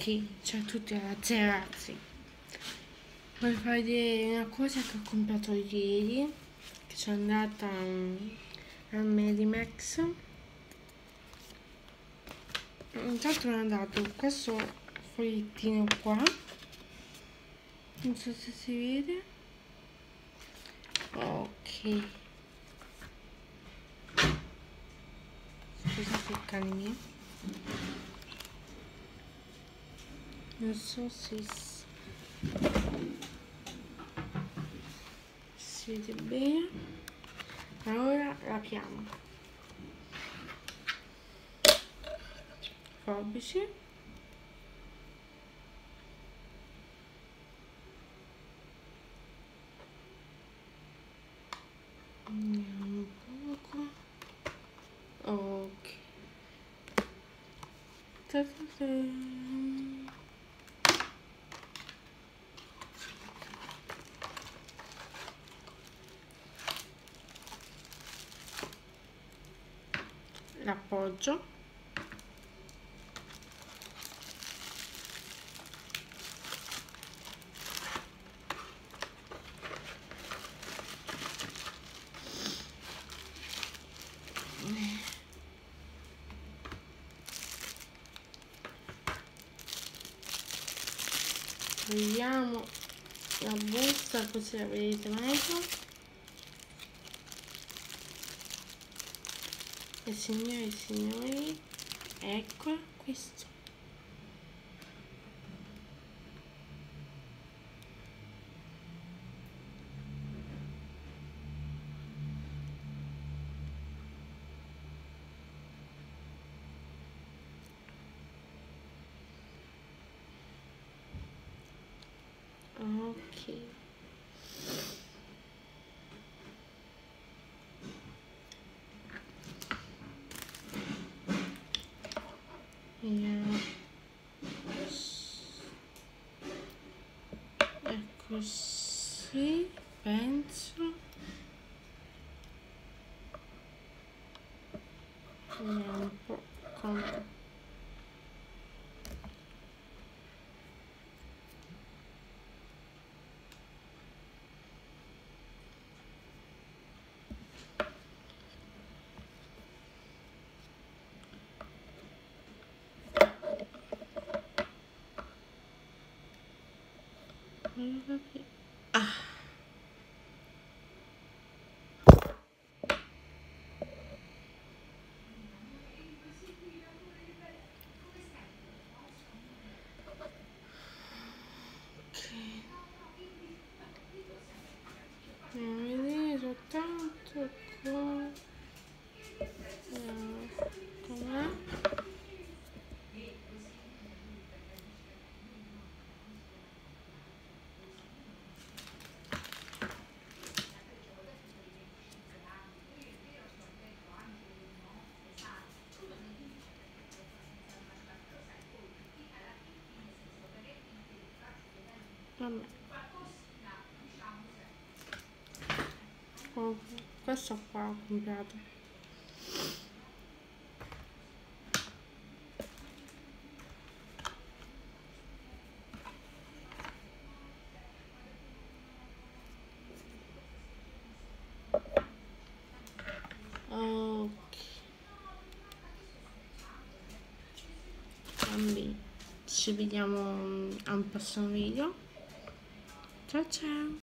Ciao a tutti ragazzi, voglio fare vedere una cosa che ho comprato ieri, che sono andata al Medimax. Intanto mi hanno dato questo fogliettino qua, non so se si vede. Ok, scusate il cane mio, non so se si vede bene. Allora l'apriamo. Forbici. Andiamo un poco. Ok. Ta-ta-ta. L'appoggio. Togliamo la busta così la vedete meglio. E signori, ecco questo. Ok. Vediamo. È così, penso. Vediamo un po' come. Ah. Andiamo a vedere soltanto com'è. Vabbè. Oh, questo qua ho comprato. Ok. Quindi ci vediamo a un prossimo video. Ciao ciao.